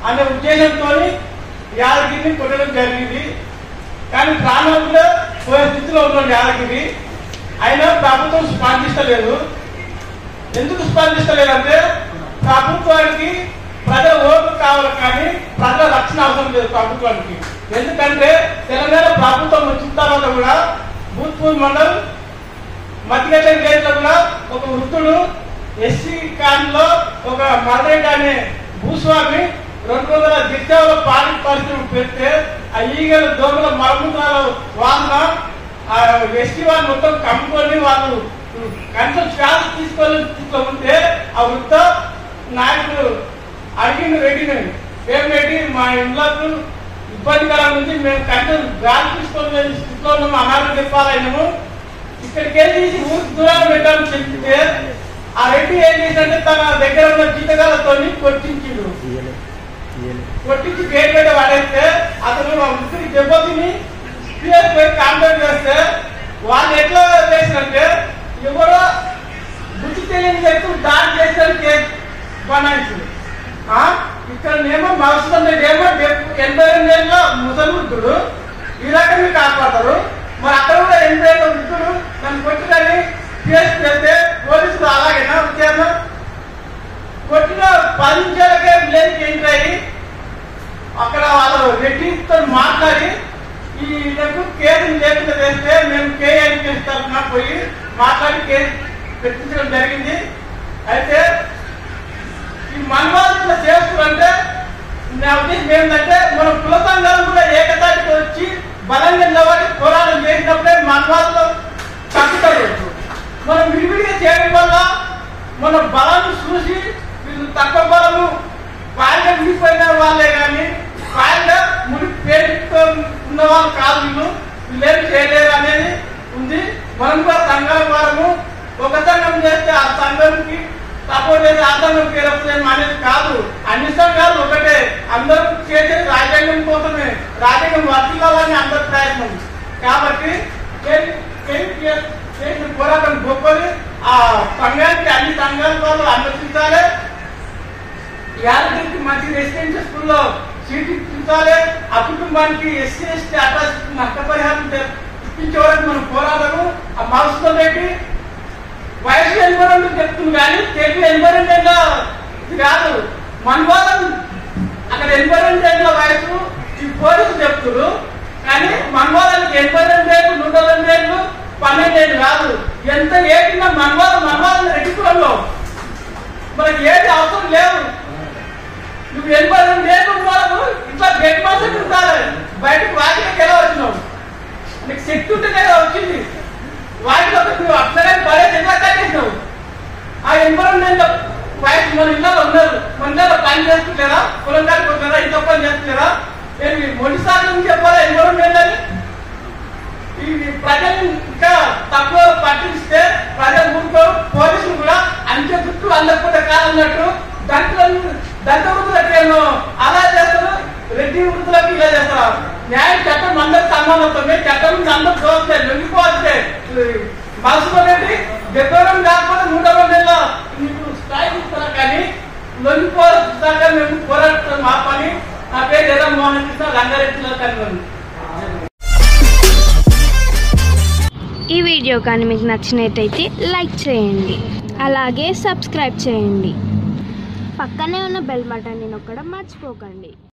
అనే ఉద్దేశంతో యాదగిరిని కొట్టడం జరిగింది. కానీ ప్రాణాలు కూడా పోయే స్థితిలో ఉన్నాడు యాదగిరి. అయినా ప్రభుత్వం స్పందిస్తలేదు. ఎందుకు స్పందిస్తలేదంటే ప్రభుత్వానికి ప్రజల ఓట్లు కావాలి కానీ ప్రజల రక్షణ అవసరం లేదు ప్రభుత్వానికి. ఎందుకంటే తెలంగాణ ప్రభుత్వం వచ్చిన తర్వాత కూడా భూత్పూర్ మండల్ మధ్యగడ్డ విలేజ్ లో కూడా ఒక వృద్ధుడు ఎస్సీ కాలంలో ఒక మర్రెడ్డి అనే భూస్వామి 200 గిరిజనుల పాడి పరిస్థితులు పెడితే ఆ ఈగల దోమల మరముద్రాల వాసన ఆ ఎస్టీ వాళ్ళు మొత్తం కమ్ముకొని వాళ్ళు కనీసం శ్వాస తీసుకొని ఉంటే ఆ వృద్ధ నాయకుడు అడిగిన రెడ్డిని ఏం రెడ్డి మా ఇండ్లకు ఇబ్బందికరంగా ఉంది, మేము కనీసం గాలి తీసుకొని స్థితిలో ఉన్నాము, అనారోగ్యం చెప్పాలన్నాము, ఇక్కడికి వెళ్ళి ఊరికి దూరాలు పెట్టాలని చెప్తే ఆ రెడ్డి ఏం చేశాడంటే తన దగ్గర ఉన్న జీతగాలతో కొట్టించిండు. కొట్టించి గేట్ పెట్టి పడేస్తే అతను వృత్తికి దెబ్బతిని పోయి కాంటాక్ట్ చేస్తే వాళ్ళు ఎట్లా చేసినంటే ఎవరో బుద్ధి తెలియని వ్యక్తులు దాడి చేస్తారు కేసు బనాయించింది. ఇక్కడ నేమో మవసరం ఏమో 82 ఏళ్ళ ముసలి వృద్ధుడు ఈ రకంగా కాపాడతారు. మరి అక్కడ కూడా 80 ఏళ్ళ వృద్ధుడు నన్ను కొట్టినని కేసు పెడితే పోలీసులు అలాగేనా విచారణ కొట్టిన 10 నిమిషాలకే విలేజ్కి ఎంటర్ అయ్యి అక్కడ వాళ్ళు రెడ్డితో మాట్లాడి ఈ కేసు లేకుండా చేస్తే మేము కేఎన్పీ తరఫున పోయి మాట్లాడి కేసు పెట్టించడం జరిగింది. అయితే ఈ మనవాళ్ళు చేస్తున్నారంటే నా ఉద్దేశం ఏంటంటే మన కుల సంఘాలు కూడా ఏకతాటికి వచ్చి బలంగా నిలబడి పోరాటం చేసినప్పుడే మనవాళ్ళు తగ్గుతారు. మనం విడివిడిగా చేయడం వల్ల మన బలాన్ని చూసి వీళ్ళు తక్కువ బలము పాయగా విడిపోయిన వాళ్ళే కానీ పాయగా ముడి పేరుతో ఉన్న వాళ్ళు కాదు, వీళ్ళేం చేయలేరు అనేది ఉంది. మనం కూడా సంఘాల వారము ఒక సంఘం చేస్తే ఆ సంఘంకి సపోర్ట్ చేసి ఆ సంఘం పేరు అనేది కాదు. అన్ని సంఘాలు ఒకటే, అందరూ చేసేది రాజ్యాంగం కోసమే, రాజ్యాంగం వర్తిల్లాలని అందరి ప్రయత్నం. కాబట్టి చేసిన పోరాటం గొప్పది. ఆ సంఘానికి అన్ని సంఘాల వాళ్ళు అనుమతించాలి. యాదగిరికి మంచి రెసిడెన్షియల్ స్కూల్లో సీట్ ఇప్పించాలి. ఆ కుటుంబానికి ఎస్సీ ఎస్టీ అట్రాసిటీ నష్టపరిహారం ఇప్పించే వరకు మనం పోరాడము. ఆ మనసుతో పెట్టి వయసు 82 చెప్తుంది కానీ తెలుగు 82 ఏళ్ళ ఇది కాదు. మన వాళ్ళని అక్కడ 82 ఏళ్ళ వయసు ఈ పోలీసులు చెప్తున్నారు కానీ మన వాళ్ళకి 82 ఏళ్ళు 102 ఏళ్ళు 12 ఏళ్ళు కాదు. ఎంత ఏటినా మన వాళ్ళని రెడ్డికులంలో మనకి ఏది అవసరం లేదు. నువ్వు 82 ఏళ్ళు ఉన్నావు ఇట్లా గట్టి మాసం ఉండాలి. బయటకు వాటికి ఎలా వచ్చినావు? నీకు శక్తి ఉంటే కదా వచ్చింది. వాటిలో నువ్వు అట్లనే పడేసి ఎట్లా కట్టేసినావు? ఆ 82 ఏళ్ళ వయసు మన ఇళ్ళలో ఉన్నారు, మన ఇళ్ళలో పని చేస్తున్నారా, పొలం కాడికి వస్తున్నారా, ఇంత పని చేస్తున్నారా? నేను మొదటిసారి నుంచి చెప్పాలా 82 ఏళ్ళని? ఈ ప్రజలు ఇంకా తక్కువ పట్టిస్తే ప్రజలు ఊరుకో. పోలీసులు కూడా అంచె చుట్టూ అందకపోతే కాదన్నట్టు దంత వృద్ధులకేమో అలా చేస్తారు, రెడ్డి వృద్ధులకు ఇలా చేస్తారు. న్యాయం చట్టం అందరికి సమానత్వమే, చట్టం అందరు దోస్తే లొంగిపోతే మనసులో పెట్టి 70 కాకపోతే 102 ఏళ్ళ నీకు స్థాయి ఇస్తారా కానీ లొంగిపోదాకా మేము పోరాడుతాం. మా పని. నా పేరు జగన్మోహన్ కృష్ణ, రంగారెడ్డిలో కనుగొని. ఈ వీడియో కానీ మీకు నచ్చినట్టయితే లైక్ చేయండి, అలాగే సబ్స్క్రైబ్ చేయండి. పక్కనే ఉన్న బెల్ బటన్ని నొక్కడం మర్చిపోకండి.